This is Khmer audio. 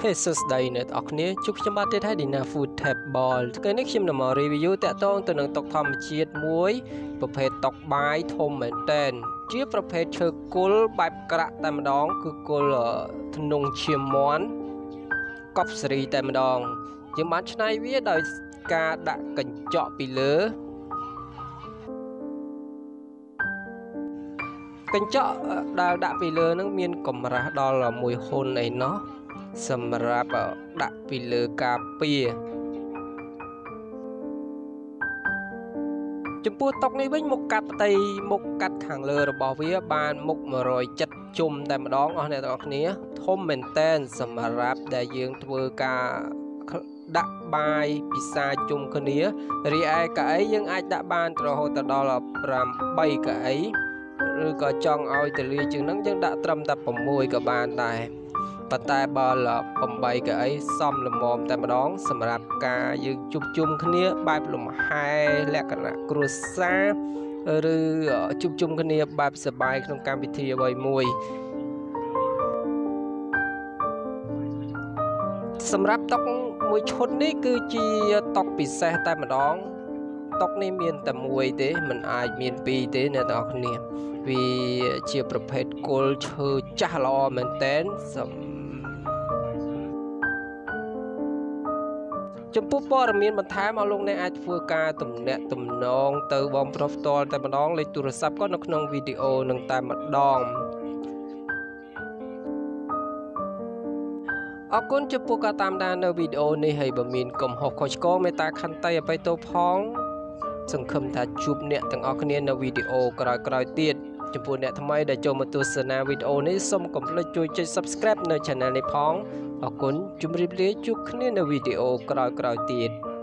សួស្តីអ្នកទាំងអស់គ្នាជួបខ្ញុំបាទទៀតហើយ Dina Food Table ថ្ងៃនេះខ្ញុំនឹងមក review តាក់ទងទៅនឹងតុកធម្មជាតិមួយប្រភេទតុកបាយធំមែនទែនជាប្រភេទឈើគល់បែបក្រាក់តែម្ដងគឺគល់ធ្នង់ឈាមមាន់កប់សេរីតែម្ដងយើងបានច្នៃវាដោយការដាក់កញ្ចក់ពីលើកញ្ចក់ដែលដាក់ពីលើនឹងមានកម្រាស់ដល់1ហ៊ុនអីណោះសម្រាប់ដាក់ពីលើការពារចំពោះតុកនេះវិញមុខកាត់ផ្ទៃមុខកាត់ខាងលើរបស់វាបានមុខ170ជុំតែម្ដងអស់អ្នកទាំងអស់គ្នាធំមែនតែនសម្រាប់ដែលយើងធ្វើការដាក់បាយពិសាជុំគ្នារីឯកៅអីយើងអាចដាក់បានរហូតដល់8កៅអីឬក៏ចង់ឲ្យទលាជាងហ្នឹងយើងដាក់ត្រឹមតែ6ក៏បានដែរប៉ុន្តែបើ8កៅអីសមល្មមតែម្ដងសម្រាប់ការយើងជួបជុំគ្នាបែបលំហែលក្ខណៈគ្រួសារឬជួបជុំគ្នាបែបសប្បាយក្នុងកម្មវិធីអ្វីមួយសម្រាប់តុកមួយឈុតនេះគឺជាតុកពិសេសតែម្ដងតុកនេះមានតែមួយទេមិនអាចមានពីរទេអ្នកទាំងអស់គ្នាវាជាប្រភេទគល់ឈើចាស់ល្អមែនតែនចំពោះព័ត៌មានបន្ថែមឲ្យលោកអ្នកអាចធ្វើការទំនាក់ទំនងទៅបងប្រុសផ្ទាល់តែម្ដងលេខទូរស័ព្ទក៏នៅក្នុងវីដេអូនឹងតែម្ដងអរគុណចំពោះការតាមដាននៅវីដេអូនេះហើយបើមានកំហុសខុសឆ្គងមេត្តាខន្តីអភ័យទោសផងសង្ឃឹមថាជួបអ្នកទាំងអស់គ្នានៅវីដេអូក្រោយៗទៀតចំពោះអ្នកថ្មីដែលចូលមកទស្សនាវីដេអូនេះសូមកុំភ្លេចជួយចុច Subscribe នៅ Channel នេះផងអរគុណជម្រាបលាជួបគ្នានៅវីដេអូក្រោយៗទៀត